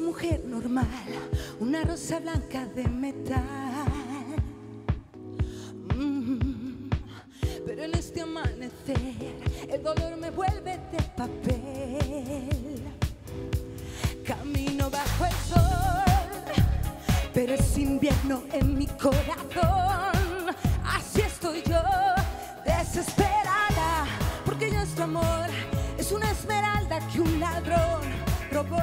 mujer normal, una rosa blanca de metal. Pero en este amanecer el dolor me vuelve de papel. Camino bajo el sol, pero es invierno en mi corazón. Así estoy yo, desesperada, porque nuestro amor es una esmeralda que un ladrón robó.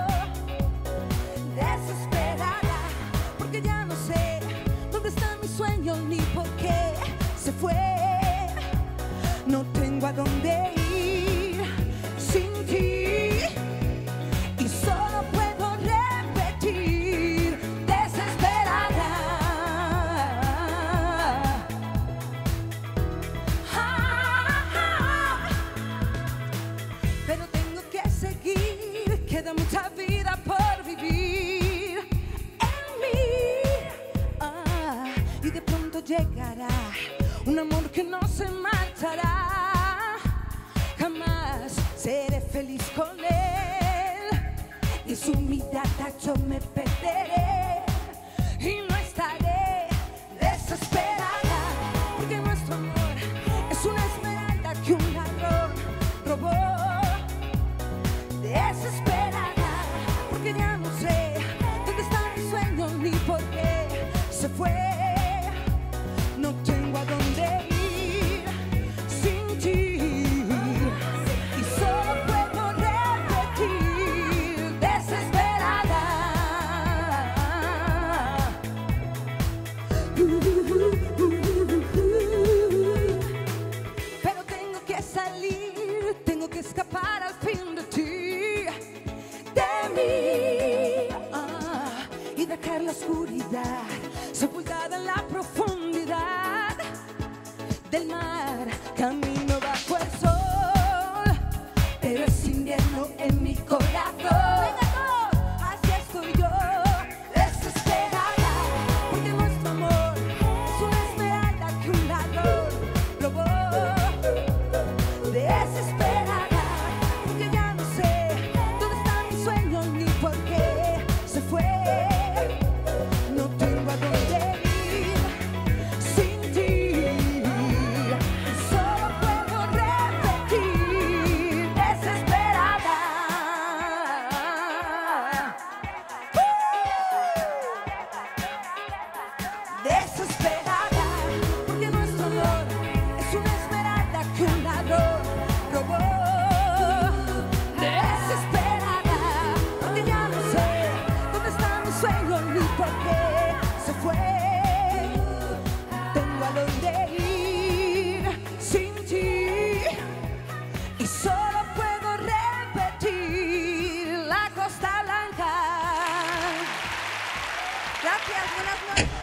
Desesperada, porque ya no sé dónde está mi sueño ni por qué se fue. No tengo a dónde ir sin ti y solo puedo repetir desesperada. Pero tengo que seguir, queda mucha vida por vivir en mí. Y de pronto llegará un amor que no se marchará. Jamás seré feliz con él, y en su mirada yo me perderé y no estaré desesperada, porque nuestro amor es una esmeralda que un ladrón robó. Desesperada, porque ya no sé dónde está mi sueño ni por qué se fue. No tengo a dónde ir sin ti y solo puedo repetir desesperada. Pero tengo que salir, tengo que escapar al fin de ti, de mí, y dejar la oscuridad sepultada en la profundidad del mar. Camino bajo el sol, pero es invierno en mi corazón. Así estoy yo, desesperada, porque nuestro amor es una esmeralda que un ladrón robó. Desesperada, porque ya no sé dónde está mi sueño ni por qué se fue. No tengo a dónde ir sin ti, solo puedo repetir desesperada. Desesperada, porque nuestro amor es una esmeralda que un ladrón robó. Desesperada, porque ya no sé dónde está mi sueño ni por qué se fue. Tengo a dónde ir sin ti y solo puedo repetir la Costa Blanca. Gracias, buenas noches.